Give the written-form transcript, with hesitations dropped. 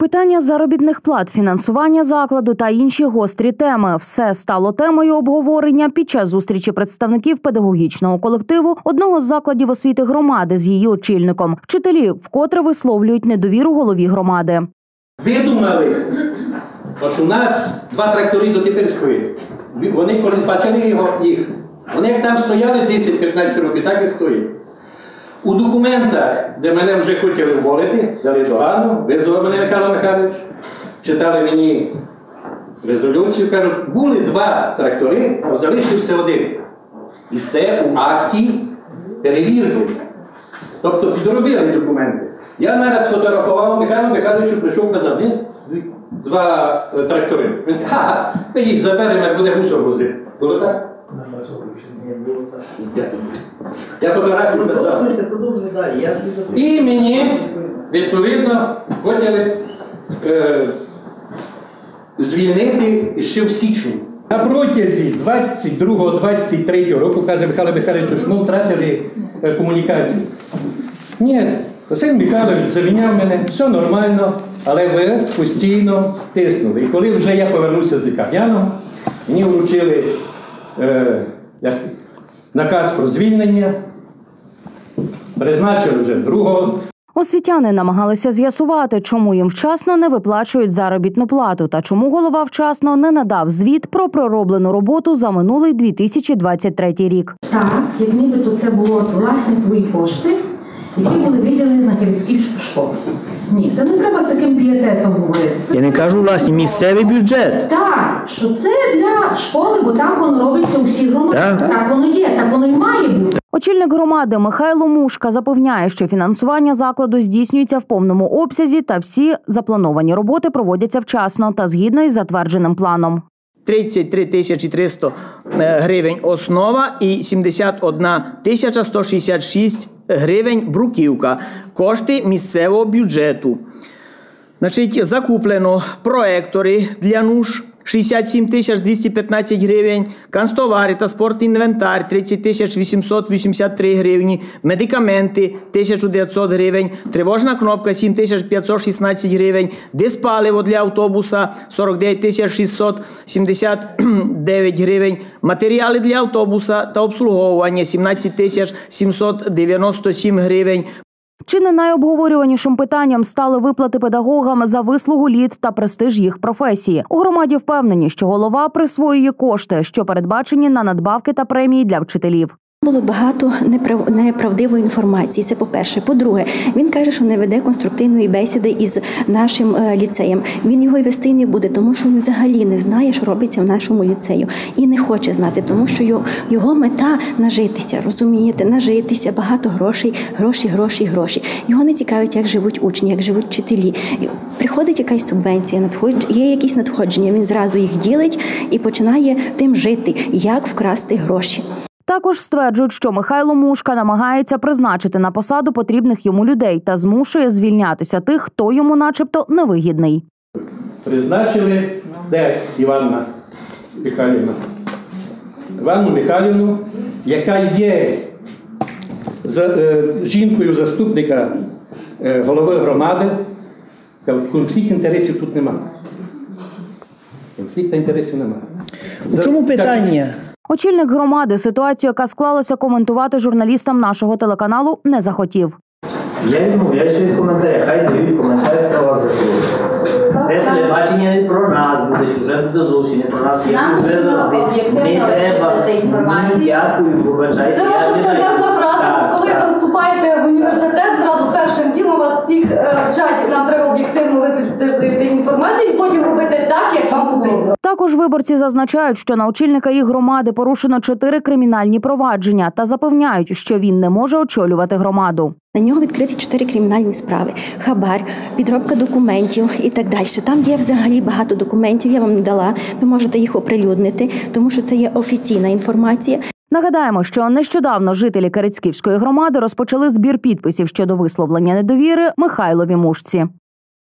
Питання заробітних плат, фінансування закладу та інші гострі теми – все стало темою обговорення під час зустрічі представників педагогічного колективу одного з закладів освіти громади з її очільником. Вчителі вкотре висловлюють недовіру голові громади. Ви думали, що у нас 2 трактори дотепер стоять. Вони колись бачили їх. Вони як там стояли 10-15 років, так і стоять. У документах, де мене вже хотіли вволити, дали догану, визвали мене Михайло Михайлович, читали мені резолюцію, кажуть, були 2 трактори, а залишився 1. І це у акті перевірки. Тобто підробили документи. Я нараз фотографував, Михайло Михайловичу прийшов, казав, 2 трактори. Він каже, ха-ха, ми їх заберемо, як буде мусор возити. Було так? Я фотографію писав. І мені, відповідно, хотіли звільнити ще в січні. На протязі 22-23 року, каже Михайло Михайлович, ми втратили комунікацію. Ні, Василь Михайлович заміняв мене, все нормально, але ви постійно тиснули. І коли вже я повернувся з лікарняного, мені вручили наказ про звільнення, призначили вже другого. Освітяни намагалися з'ясувати, чому їм вчасно не виплачують заробітну плату та чому голова вчасно не надав звіт про пророблену роботу за минулий 2023 рік. Так, як нібито це було власне твої кошти, які були виділені на Кирицьківську школу. Ні, це не треба з таким пієтетом говорити. Я не кажу, власне, місцевий бюджет. Так, що це для школи, бо так воно робиться у всіх громадах. Так воно є, так воно і має бути. Очільник громади Михайло Мушка запевняє, що фінансування закладу здійснюється в повному обсязі та всі заплановані роботи проводяться вчасно та згідно із затвердженим планом. 33 300 гривень основа і 71 166 гривень бруківка. Кошти місцевого бюджету. Значить, закуплено проектори для нуж 67 215 гривень, канцтовари та спортінвентар 30 883 гривні, медикаменти 1900 гривень, тривожна кнопка 7 516 гривень, диспаливо для автобуса 49 679 гривень, матеріали для автобуса та обслуговування 17 797 гривень. Чи не найобговорюванішим питанням стали виплати педагогам за вислугу літ та престиж їх професії. У громаді впевнені, що голова присвоює кошти, що передбачені на надбавки та премії для вчителів. Було багато неправдивої інформації, це по-перше. По-друге, він каже, що не веде конструктивної бесіди із нашим ліцеєм. Він його й вести не буде, тому що він взагалі не знає, що робиться в нашому ліцею. І не хоче знати, тому що його мета – нажитися, розумієте? Нажитися, багато грошей, гроші. Його не цікавить, як живуть учні, як живуть вчителі. Приходить якась субвенція, є якісь надходження, він зразу їх ділить і починає тим жити, як вкрасти гроші. Також стверджують, що Михайло Мушка намагається призначити на посаду потрібних йому людей та змушує звільнятися тих, хто йому начебто невигідний. Призначили, де Іванна Михайлівна? Іванну Михайлівну, яка є жінкою заступника голови громади. Конфлікту інтересів тут немає. Конфлікту інтересів немає. У чому питання? Очільник громади ситуацію, яка склалася, коментувати журналістам нашого телеканалу не захотів. Я ще коментарі, хай дають коментарі про вас запрошую. Це телебачення не про нас буде, сюжет буде зовсім не про нас, як вже завжди. Не треба ніякої, вибачайте. Це ваша стандартна фраза, коли ви вступаєте в університет, зразу першим ділом вас всіх вчать, нам треба об'єктивно висвітлити інформацію і потім робити так, як вам потрібно. Також виборці зазначають, що на очільника їх громади порушено 4 кримінальні провадження та запевняють, що він не може очолювати громаду. На нього відкриті 4 кримінальні справи. Хабар, підробка документів і так далі. Там є взагалі багато документів, я вам не дала, ви можете їх оприлюднити, тому що це є офіційна інформація. Нагадаємо, що нещодавно жителі Кирицьківської громади розпочали збір підписів щодо висловлення недовіри Михайлові Мушці.